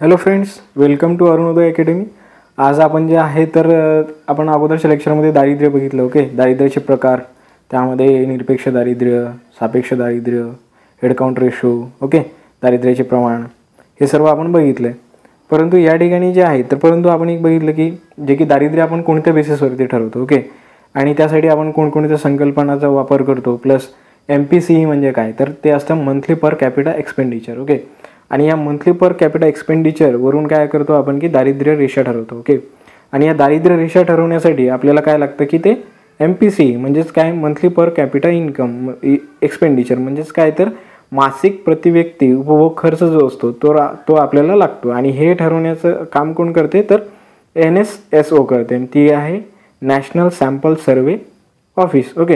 Hello friends, welcome to Arunoday academy. आज आपण जे आहे तर आपण अगोदरच्या लेक्चरमध्ये दारिद्र्य बघितलं. ओके, दारिद्र्याचे प्रकार, त्यामध्ये निरपेक्ष दारिद्र्य, सापेक्ष दारिद्र्य, हेड काउंट रेशो, ओके, दारिद्र्याचे प्रमाण, हे सर्व आपण बघितलं. परंतु या ठिकाणी जे आहे तर आपण एक बघितलं की जे की दारिद्र्य आपण कोणत्या बेसिसवरती ठरवतो. ओके, आणि त्यासाठी आपण कोणकोणत्या संकल्पनाचा वापर करतो. प्लस MPCE म्हणजे काय, तर ते असतं monthly per capita expenditure. Okay, आणि या मंथली पर कॅपिटा एक्सपेंडिचर वरून काय करतो आपण की दारिद्र्य रेषा ठरवतो. ओके, आणि या दारिद्र्य रेषा ठरवण्यासाठी आपल्याला काय लागतं की ते MPCE म्हणजेच काय, monthly per capita income expenditure म्हणजेच काय, तर मासिक प्रति व्यक्ती उपभोग खर्च जो असतो तो आपल्याला लागतो. आणि हे ठरवण्याचं काम कोण करते, तर NSSO करते. ती आहे national sample survey office. Okay,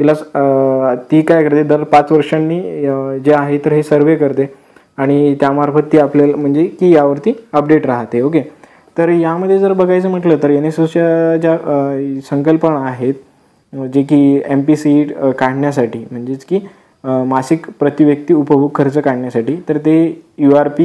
ती काय करते, दर 5 वर्षांनी जे आहे तर हे सर्वे करते आणि त्यामार्फत ती आपल्याला म्हणजे की यावरती अपडेट राहते. ओके, तर यामध्ये जर बघायचं म्हटलं तर NSSOच्या ज्या संकल्पना आहेत जे की MPCE काढण्यासाठी म्हणजेच की मासिक प्रति व्यक्ती उपभोग खर्च काढण्यासाठी, तर ते URP,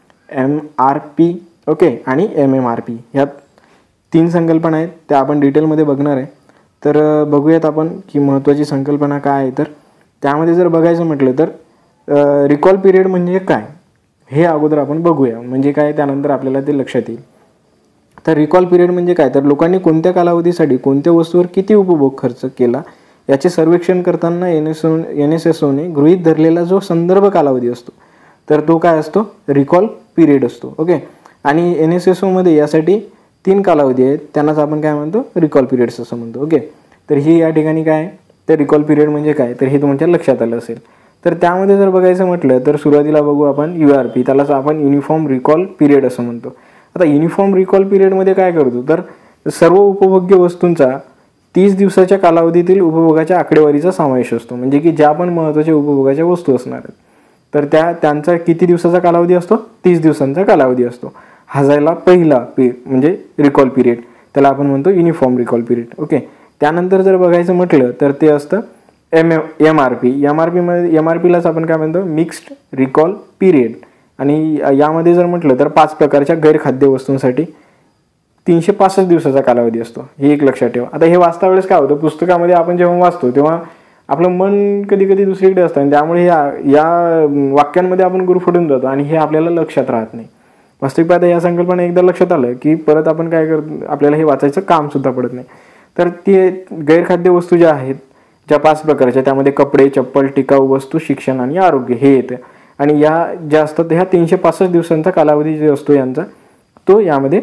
MRP, ओके, आणि MMRP ह्या 3 संकल्पना आहेत. त्या आपण डिटेलमध्ये बघणार आहे. तर बघूयात आपण की महत्त्वाची संकल्पना काय आहे. तर त्यामध्ये जर बघायचं म्हटलं तर रिकॉल पिरियड म्हणजे काय हे अगोदर आपण बघूया. म्हणजे काय, त्यानंतर आपल्याला ते लक्षात येईल. तर रिकॉल पिरियड म्हणजे काय, तर लोकांनी कोणत्या कालावधीसाठी कोणत्या वस्तूवर किती उपभोग खर्च केला याचे सर्वेक्षण करताना NSSOने गृहीत धरलेला जो संदर्भ कालावधी असतो तर तो काय असतो, रिकॉल पिरियड असतो. ओके, आणि NSSOमध्ये यासाठी 3 कालावधी आहेत, त्यांनाच आपण काय म्हणतो, रिकॉल पिरियड्स असं म्हणतो. ओके, तर ही या ठिकाणी काय, तर रिकॉल पिरियड म्हणजे काय, तर हे तुमच्या लक्षात आलं असेल. तर त्यामध्ये जर बघायचं म्हटलं तर सुरुवातीला बघू आपण URP, त्यालाच आपण युनिफॉर्म रिकॉल पिरियड असं म्हणतो. आता युनिफॉर्म रिकॉल पिरियडमध्ये काय करतो, तर सर्व उपभोग्य वस्तूंचा 30 दिवसाच्या कालावधीतील उपभोगाच्या आकडेवारीचा समावेश असतो. म्हणजे की ज्या पण महत्त्वाच्या उपभोगाच्या वस्तू असणार आहेत तर त्यांचा किती दिवसाचा कालावधी असतो, 30 दिवसांचा कालावधी असतो. हा झाला पहिला म्हणजे रिकॉल पिरियड, त्याला आपण म्हणतो युनिफॉर्म रिकॉल पिरियड. ओके, त्यानंतर जर बघायचं म्हटलं तर ते असतं MRP. MRPलाच आपण काय म्हणतो, मिक्स्ड रिकॉल पिरियड. आणि यामध्ये जर म्हटलं तर 5 प्रकारच्या गैरखाद्य वस्तूंसाठी 365 दिवसाचा कालावधी असतो. हे एक लक्षात ठेवा. आता हे वाचता वेळेस काय होतं, पुस्तकामध्ये आपण जेव्हा वाचतो तेव्हा आपलं मन कधी कधी दुसरीकडे असतं आणि त्यामुळे या वाक्यांमध्ये आपण गुरफटून जातो आणि हे आपल्याला लक्षात राहत नाही. वास्तविक पाहता या संकल्पना एकदा लक्षात आलं की परत आपण काय करतो, आपल्याला हे वाचायचं काम सुद्धा पडत नाही. तर ते गैरखाद्य वस्तू ज्या आहेत, ज्या 5 प्रकारच्या, त्यामध्ये कपडे, चप्पल, टिकाऊ वस्तू, शिक्षण आणि आरोग्य हे येतं. आणि या ज्या असतात ह्या 365 दिवसांचा कालावधी जो असतो यांचा तो यामध्ये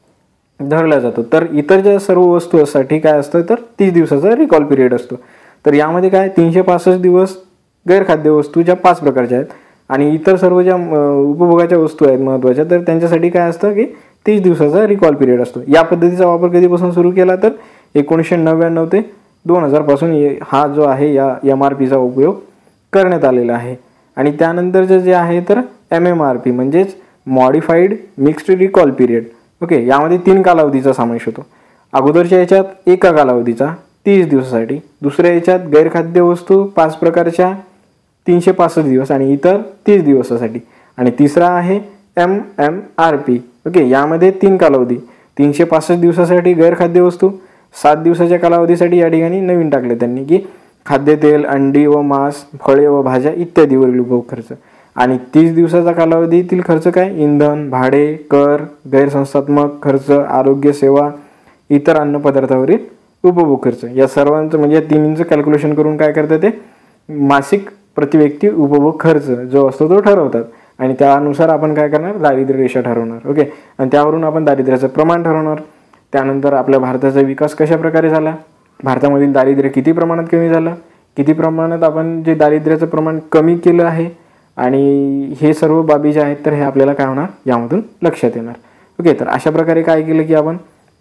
धरला जातो. तर इतर ज्या सर्व वस्तूसाठी काय असतं, तर 30 दिवसाचा रिकॉल पिरियड असतो. तर यामध्ये काय, 365 दिवस गैरखाद्य वस्तू ज्या 5 प्रकारच्या आहेत आणि इतर सर्व ज्या उपभोगाच्या वस्तू आहेत महत्त्वाच्या, तर त्यांच्यासाठी काय असतं की 30 दिवसाचा रिकॉल पिरियड असतो. या पद्धतीचा वापर कधीपासून सुरू केला, तर 1999 ते 2000 पासून हा जो आहे या MRPचा उपयोग करण्यात आलेला आहे. आणि त्यानंतरचं जे आहे तर MMRP म्हणजेच modified mixed recall period. Okay, यामध्ये 3 कालावधीचा समावेश होतो. अगोदरच्या याच्यात एका कालावधीचा 30 दिवसासाठी, दुसऱ्या याच्यात गैरखाद्य वस्तू 5 प्रकारच्या 365 दिवस आणि इतर 30 दिवसासाठी, आणि तिसरा आहे MMRP. ओके, यामध्ये 3 कालावधी, 365 दिवसासाठी गैरखाद्य वस्तू, 7 दिवसाच्या कालावधीसाठी या ठिकाणी नवीन टाकले त्यांनी की खाद्यतेल, अंडी व मांस, फळे व भाज्या इत्यादीवरील उपभोग खर्च, आणि 30 दिवसाचा कालावधीतील खर्च काय, इंधन, भाडे, कर, गैरसंस्थात्मक खर्च, आरोग्य सेवा, इतर अन्नपदार्थावरील उपभोग खर्च. या सर्वांचं म्हणजे 3चं कॅल्क्युलेशन करून काय करतात, ते मासिक प्रतिव्यक्ती उपभोग खर्च जो असतो तो ठरवतात आणि त्यानुसार आपण काय करणार, दारिद्र्य रेषा ठरवणार. ओके, आणि त्यावरून आपण दारिद्र्याचं प्रमाण ठरवणार. त्यानंतर आपल्या भारताचा विकास कशा प्रकारे झाला, भारतामधील दारिद्र्य किती प्रमाणात कमी झालं, किती प्रमाणात आपण जे दारिद्र्याचं प्रमाण कमी केलं आहे, आणि हे सर्व बाबी ज्या आहेत तर हे आपल्याला काय होणार, यामधून लक्षात येणार. ओके, तर अशा प्रकारे काय केलं की आपण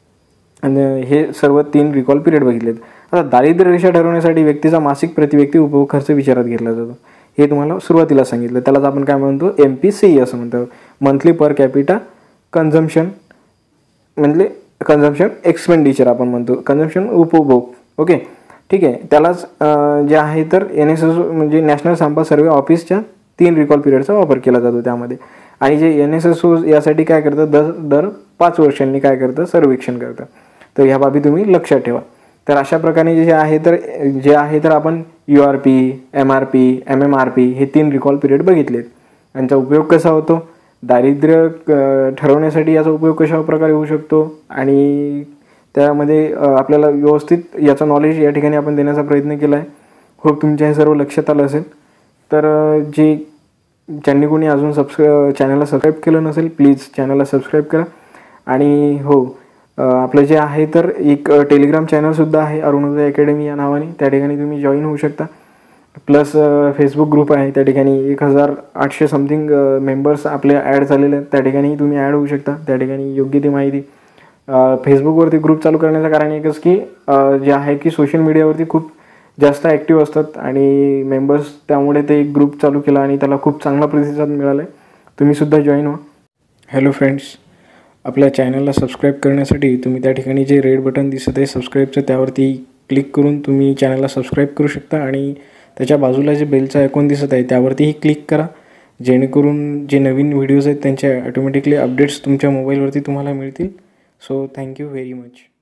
हे सर्व 3 रिकॉल पिरियड बघितलेत. आता दारिद्र्य रेषा ठरवण्यासाठी व्यक्तीचा मासिक प्रतिव्यक्ती उपभोग खर्च विचारात घेतला जातो. हे तुम्हाला सुरुवातीला सांगितलं. त्यालाच आपण काय म्हणतो, MPCE असं म्हणतो, मंथली पर कॅपिटा कन्झम्पशन, म्हणजे कन्झम्पशन एक्सपेंडिचर आपण म्हणतो, कन्झम्पशन उपभोग. ओके, ठीक आहे. त्यालाच जे आहे तर NSSO म्हणजे नॅशनल सॅम्पल सर्वे ऑफिसच्या 3 रिकॉल पिरियडचा वापर केला जातो त्यामध्ये. आणि जे NSSO यासाठी काय करतं, दर 5 वर्षांनी काय करतं, सर्वेक्षण करतं. तर ह्या बाबी तुम्ही लक्षात ठेवा. तर अशा प्रकारे जे आहे तर आपण URP, MRP, MMRP हे 3 रिकॉल पिरियड बघितलेत. यांचा उपयोग कसा होतो, दारिद्र्य ठरवण्यासाठी याचा उपयोग कशा प्रकारे होऊ शकतो आणि त्यामध्ये आपल्याला व्यवस्थित याचा नॉलेज या ठिकाणी आपण देण्याचा प्रयत्न केला आहे. होप तुमच्या हे सर्व लक्षात आलं असेल. तर ज्यांनी कोणी अजून चॅनलला सबस्क्राईब केलं नसेल, प्लीज चॅनलला सबस्क्राईब करा. आणि हो, आपलं जे आहे तर एक टेलिग्राम चॅनलसुद्धा आहे अरुणोदय अकॅडमी या नावाने, त्या ठिकाणी तुम्ही जॉईन होऊ शकता. प्लस फेसबुक ग्रुप आहे, त्या ठिकाणी 1800 समथिंग मेंबर्स आपले ॲड झालेले आहेत, त्या ठिकाणी तुम्ही ॲड होऊ शकता. त्या ठिकाणी योग्य ती माहिती फेसबुकवरती ग्रुप चालू करण्याचं कारण एकच की जे आहे की सोशल मीडियावरती खूप जास्त ॲक्टिव्ह असतात आणि मेंबर्स, त्यामुळे ते एक ग्रुप चालू केला आणि त्याला खूप चांगला प्रतिसाद मिळाला आहे. तुम्हीसुद्धा जॉईन व्हा. हॅलो फ्रेंड्स, आपल्या चॅनलला सबस्क्राईब करण्यासाठी तुम्ही त्या ठिकाणी जे रेड बटन दिसत आहे सबस्क्राईबचं, त्यावरती क्लिक करून तुम्ही चॅनलला सबस्क्राईब करू शकता. आणि त्याच्या बाजूला जे बेलचा आयकॉन दिसत आहे त्यावरतीही क्लिक करा, जेणेकरून जे नवीन व्हिडिओज आहेत त्यांचे ऑटोमॅटिकली अपडेट्स तुमच्या मोबाईलवरती तुम्हाला मिळतील. So thank you very much.